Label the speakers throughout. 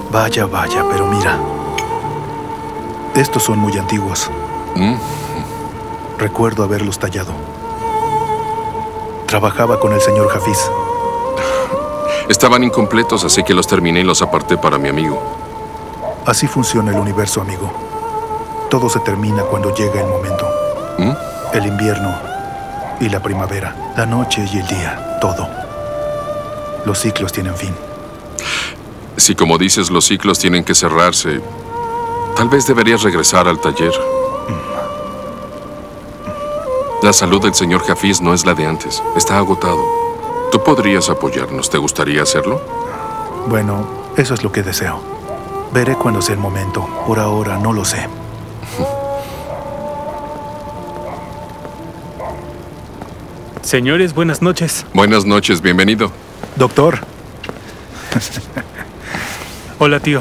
Speaker 1: Vaya, vaya, pero mira. Estos son muy antiguos. Recuerdo haberlos tallado. Trabajaba con el señor Hafiz.
Speaker 2: Estaban incompletos, así que los terminé y los aparté para mi amigo.
Speaker 1: Así funciona el universo, amigo. Todo se termina cuando llega el momento. El invierno y la primavera, la noche y el día, todo. Los ciclos tienen fin.
Speaker 2: Si, como dices, los ciclos tienen que cerrarse, tal vez deberías regresar al taller. La salud del señor Hafiz no es la de antes. Está agotado. Tú podrías apoyarnos. ¿Te gustaría hacerlo?
Speaker 1: Bueno, eso es lo que deseo. Veré cuando sea el momento. Por ahora no lo sé.
Speaker 3: Señores, buenas noches.
Speaker 2: Buenas noches, bienvenido.
Speaker 1: Doctor.
Speaker 3: Hola, tío.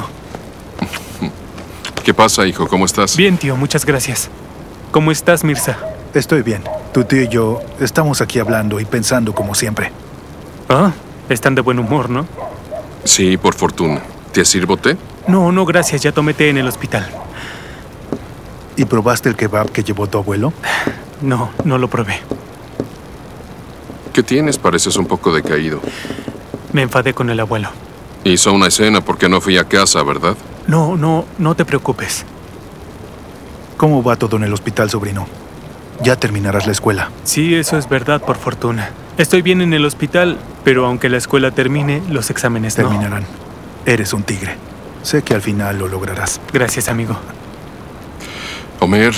Speaker 2: ¿Qué pasa, hijo? ¿Cómo estás?
Speaker 3: Bien, tío, muchas gracias. ¿Cómo estás, Mirza?
Speaker 1: Estoy bien. Tu tío y yo estamos aquí hablando y pensando como siempre.
Speaker 3: Ah, están de buen humor, ¿no?
Speaker 2: Sí, por fortuna. ¿Te sirvo té?
Speaker 3: No, no, gracias. Ya tomé té en el hospital.
Speaker 1: ¿Y probaste el kebab que llevó tu abuelo?
Speaker 3: No, no lo probé.
Speaker 2: ¿Qué tienes? Pareces un poco decaído.
Speaker 3: Me enfadé con el abuelo.
Speaker 2: Hizo una escena porque no fui a casa, ¿verdad?
Speaker 3: No te preocupes.
Speaker 1: ¿Cómo va todo en el hospital, sobrino? Ya terminarás la escuela.
Speaker 3: Sí, eso es verdad, por fortuna. Estoy bien en el hospital, pero aunque la escuela termine, los exámenes
Speaker 1: terminarán. Eres un tigre. Sé que al final lo lograrás.
Speaker 3: Gracias, amigo.
Speaker 2: Homer,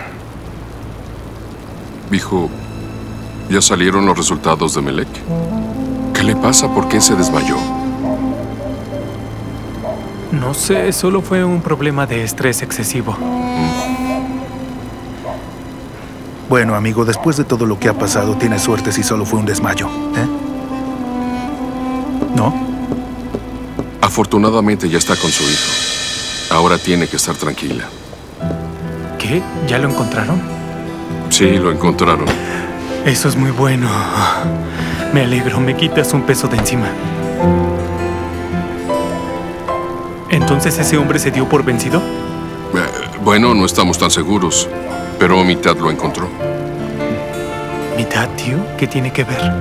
Speaker 2: hijo, ¿ya salieron los resultados de Melek? ¿Qué le pasa? ¿Por qué se desmayó?
Speaker 3: No sé, solo fue un problema de estrés excesivo.
Speaker 1: Bueno, amigo, después de todo lo que ha pasado, tienes suerte si solo fue un desmayo, ¿eh? ¿No?
Speaker 2: Afortunadamente ya está con su hijo. Ahora tiene que estar tranquila.
Speaker 3: ¿Qué? ¿Ya lo encontraron?
Speaker 2: Sí, lo encontraron.
Speaker 3: Eso es muy bueno. Me alegro, me quitas un peso de encima. ¿Entonces ese hombre se dio por vencido?
Speaker 2: Bueno, no estamos tan seguros, pero Mitad lo encontró.
Speaker 3: ¿Mitad, tío? ¿Qué tiene que ver?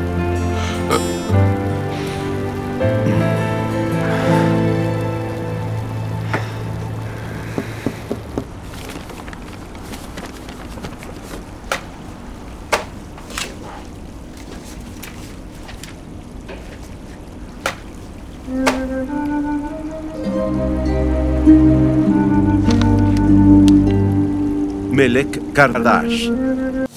Speaker 4: Melek Kardash.